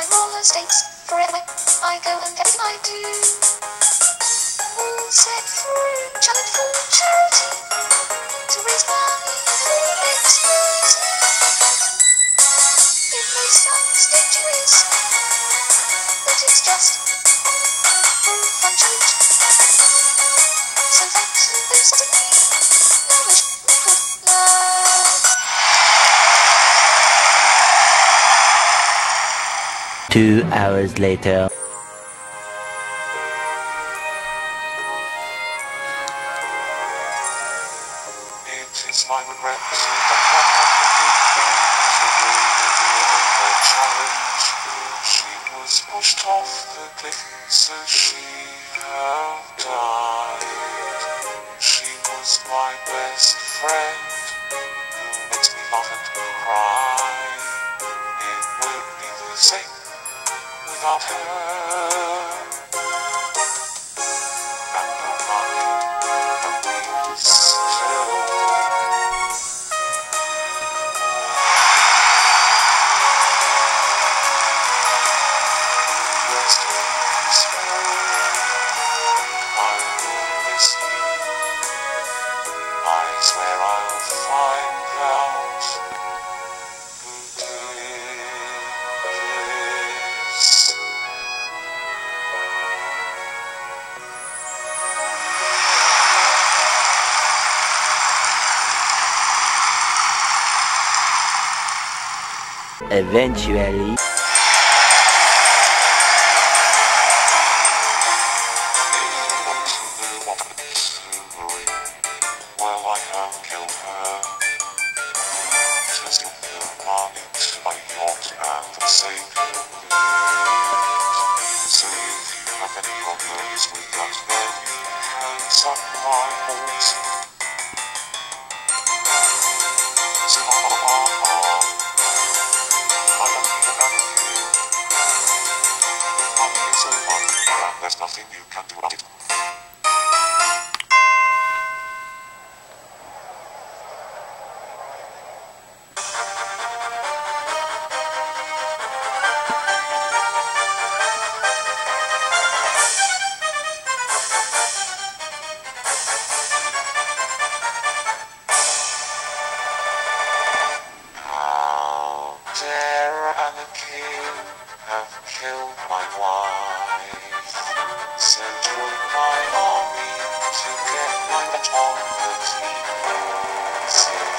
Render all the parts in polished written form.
my roller skates. Forever I go and everything I do. All set free, challenge for charity. To raise money for next year's. It may sound statuous, but it's just for fun change. So thanks for visiting me. Now wish me good luck. 2 hours later. It is my regret that one of the big things the challenge. She was pushed off the cliff, so she have died. She was my best friend, who makes me laugh and cry. It would be the same without her. And no money, and we still. Rest in peace, I will miss you. I swear I'll find out who did this. Eventually. Well, I have killed her. Just give the money to my yacht and forsake her with. So if you have any problems with that, then you can suck my balls. So I don't need a gun with you. The money is so fun, and there's nothing you can do about it. Sarah and the king have killed my wife. So join my army to get my revenge on the demons of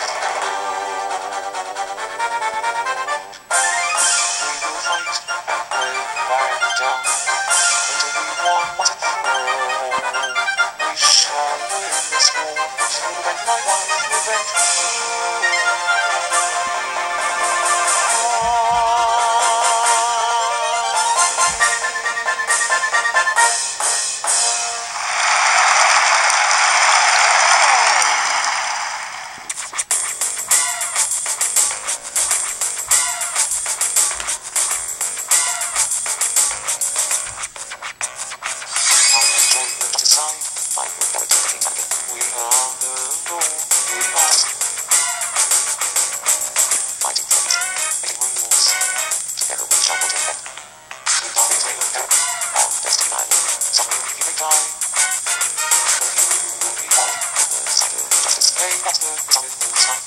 we will fight and break back down until we won once and for all. We shall win this war to revenge my wife, revenge her. I will never do anything again. We are the law. We are fighting for it, making rules. Together we shall put an end. We are the train of death on Destiny Island. Somewhere you may die. But you will be on the side of justice. Hey, that's the result in the sun.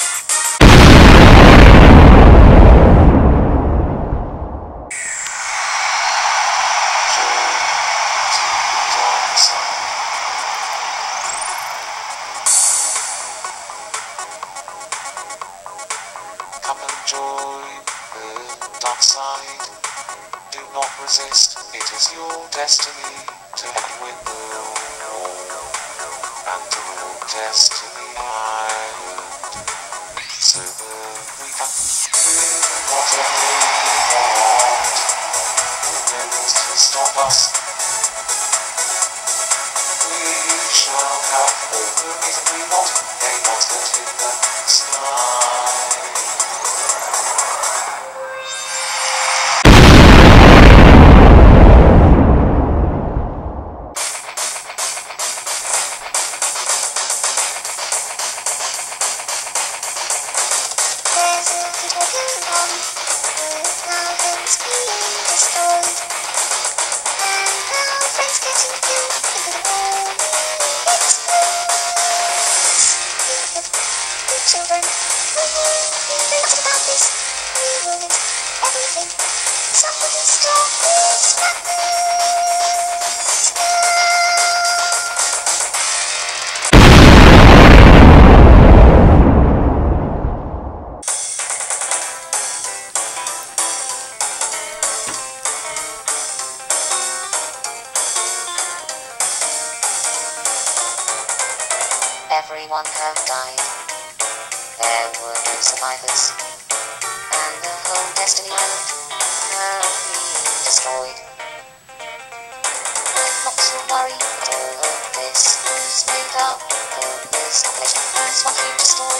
Come and join the dark side. Do not resist, it is your destiny to win the war. And to rule Destiny Island. So that we can do whatever we want. No one's to stop us. We shall have all the reason we want. A monster in the sky. There's a little girl on the mountains beyond the sky. ruined everything. Somebody stop this madness. Everyone had died. There were no survivors. And the whole Destiny Island had been destroyed. Not to worry, but all of this was made up. All this compilation is one huge story.